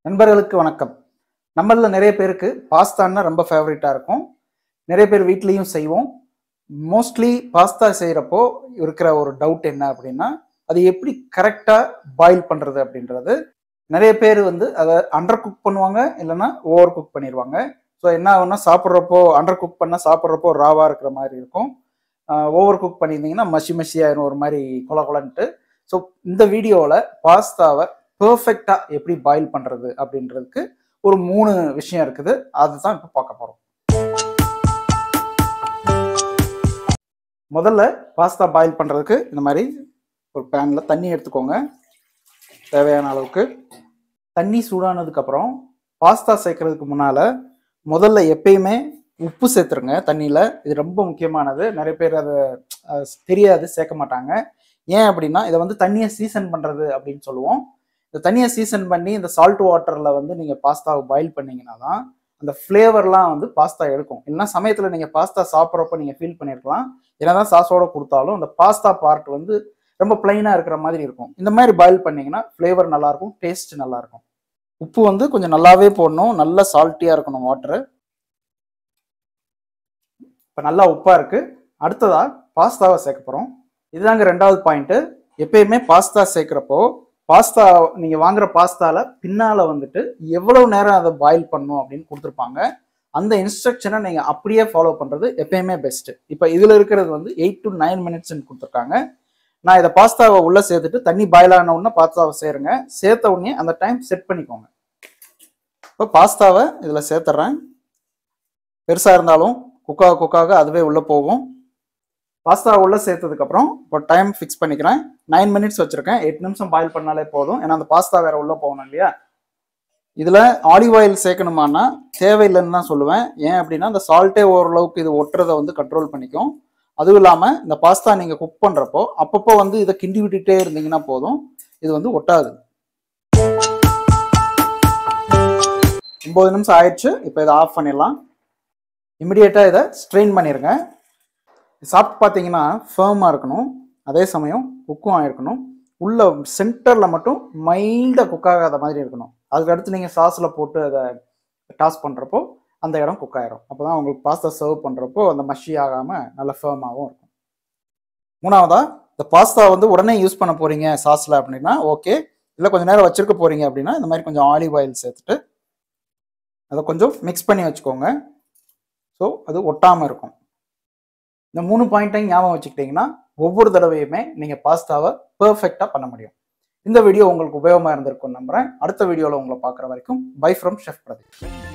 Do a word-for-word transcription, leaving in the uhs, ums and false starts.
நண்பர்களுக்கு வணக்கம். நம்மள நிறைய பேருக்கு பாஸ்தான்னா ரொம்ப ஃபேவரட்டா இருக்கும். நிறைய பேர் வீட்லயும் செய்வோம். மோஸ்ட்லி பாஸ்தா செய்யறப்போ இருக்கிற ஒரு டவுட் என்ன அப்படின்னா, அது எப்படி கரெக்டா பாயில் பண்றது அப்படின்றது. நிறைய பேர் வந்து அதை அண்டர் குக் பண்ணுவாங்க, இல்லைன்னா ஓவர் குக் பண்ணிடுவாங்க. ஸோ என்ன ஆகும்னா, சாப்பிட்றப்போ அண்டர் குக் பண்ணா சாப்பிட்றப்போ ராவா இருக்கிற மாதிரி இருக்கும். ஓவர் குக் பண்ணியிருந்தீங்கன்னா மஷி மஷி ஆயிரும், ஒரு மாதிரி கொல கொலன்ட்டு. ஸோ இந்த வீடியோவில் பாஸ்தாவை பெர்ஃபெக்டா எப்படி பாயில் பண்றது அப்படின்றதுக்கு ஒரு மூணு விஷயம் இருக்குது. அதுதான் இப்போ பார்க்க போறோம். முதல்ல பாஸ்தா பாயில் பண்றதுக்கு இந்த மாதிரி ஒரு பேன்ல தண்ணி எடுத்துக்கோங்க. தேவையான அளவுக்கு தண்ணி சூடானதுக்கு அப்புறம் பாஸ்தா சேர்க்கறதுக்கு முன்னால முதல்ல எப்பயுமே உப்பு சேர்த்துருங்க தண்ணியில. இது ரொம்ப முக்கியமானது. நிறைய பேர் அதை தெரியாது, சேர்க்க மாட்டாங்க. ஏன் அப்படின்னா, இதை வந்து தண்ணியை சீசன் பண்றது அப்படின்னு சொல்லுவோம். இந்த தண்ணியை சீசன் பண்ணி இந்த சால்ட் வாட்டர்ல வந்து நீங்க பாஸ்தாவை பாயில் பண்ணீங்கன்னா தான் அந்த ஃப்ளேவர்லாம் வந்து பாஸ்தா எடுக்கும். இல்லைன்னா சமயத்துல நீங்க பாஸ்தா சாப்பிட்றப்ப நீங்க ஃபீல் பண்ணிருக்கலாம், என்னதான் சாஸோட கொடுத்தாலும் அந்த பாஸ்தா பார்ட் வந்து ரொம்ப பிளைனா இருக்கிற மாதிரி இருக்கும். இந்த மாதிரி பாயில் பண்ணீங்கன்னா ஃப்ளேவர் நல்லா இருக்கும், டேஸ்ட் நல்லா இருக்கும். உப்பு வந்து கொஞ்சம் நல்லாவே போடணும், நல்லா சால்ட்டியா இருக்கணும் வாட்டர். இப்ப நல்லா உப்பா இருக்கு. அடுத்ததா பாஸ்தாவை சேர்க்க போறோம். இதுதாங்க ரெண்டாவது பாயிண்ட். எப்பயுமே பாஸ்தா சேர்க்கிறப்போ பாஸ்தா நீங்க வாங்குற பாஸ்தால பின்னால வந்துட்டு எவ்வளவு நேரம் அதை பாயில் பண்ணும் அப்படின்னு கொடுத்துருப்பாங்க. அந்த இன்ஸ்ட்ரக்ஷனை நீங்க அப்படியே ஃபாலோ பண்றது எப்பயுமே பெஸ்ட். இப்ப இதுல இருக்கிறது வந்து எயிட் டு நைன் மினிட்ஸ் கொடுத்துருக்காங்க. நான் இதை பாஸ்தாவை உள்ள சேர்த்துட்டு தண்ணி பாயில் ஆன உடனே பாஸ்தாவை சேருங்க. சேர்த்த உடனே அந்த டைம் செட் பண்ணிக்கோங்க. இப்போ பாஸ்தாவை இதுல சேர்த்துறேன். பெருசா இருந்தாலும் குக்காக குக்காக அதுவே உள்ள போகும். பாஸ்தா உள்ள சேர்த்ததுக்கு அப்புறம் இப்போ டைம் ஃபிக்ஸ் பண்ணிக்கிறேன். நைன் மினிட்ஸ் வச்சிருக்கேன். எட்டு நிமிஷம் பாயில் பண்ணாலே போதும். ஏன்னா அந்த பாஸ்தா வேற உள்ள போகணும் இல்லையா. இதுல ஆலிவ் ஆயில் சேர்க்கணுமானா தேவையில்லைன்னு தான் சொல்லுவேன். ஏன் அப்படின்னா அந்த சால்ட்டே ஓரளவுக்கு இது ஒட்டுறதை வந்து கண்ட்ரோல் பண்ணிக்கும். அதுவும் இல்லாம இந்த பாஸ்தா நீங்க குக் பண்றப்போ அப்பப்போ வந்து இதை கிண்டி விட்டுட்டே இருந்தீங்கன்னா போதும், இது வந்து ஒட்டாது. ஒன்பது நிமிஷம் ஆயிடுச்சு. இப்போ இதை ஆஃப் பண்ணிடலாம். இமிடியேட்டா இதை ஸ்ட்ரெயின் பண்ணிருங்க. சாப்பிட்டு பார்த்தீங்கன்னா ஃபேர்மாக இருக்கணும், அதே சமயம் குக்கும் ஆகிருக்கணும். உள்ள சென்டரில் மட்டும் மைல்டாக குக் ஆகாத மாதிரி இருக்கணும். அதுக்கு அடுத்து நீங்கள் சாஸில் போட்டு அதை டாஸ் பண்ணுறப்போ அந்த இடம் குக் ஆகிரும். அப்போ தான் உங்களுக்கு பாஸ்தா சர்வ் பண்ணுறப்போ அந்த மஷி ஆகாமல் நல்ல ஃபேர்மாகவும் இருக்கும். மூணாவதா, இந்த பாஸ்தா வந்து உடனே யூஸ் பண்ண போகிறீங்க சாஸில் அப்படின்னா ஓகே. இல்லை கொஞ்சம் நேரம் வச்சுருக்க போகிறீங்க அப்படின்னா இந்த மாதிரி கொஞ்சம் ஆலிவ் ஆயில் சேர்த்துட்டு அதை கொஞ்சம் மிக்ஸ் பண்ணி வச்சுக்கோங்க. ஸோ அது ஒட்டாமல் இருக்கும். இந்த மூணு பாயிண்ட்டையும் ஞாபகம் வச்சுக்கிட்டீங்கன்னா ஒவ்வொரு தடவையுமே நீங்கள் பாஸ்தாவை பெர்ஃபெக்டாக பண்ண முடியும். இந்த வீடியோ உங்களுக்கு உபயோகமாக இருந்திருக்கும் நம்புறேன். அடுத்த வீடியோவில் உங்களை பார்க்குற வரைக்கும் பை ஃப்ரம் ஷெஃப் பிரதீப்.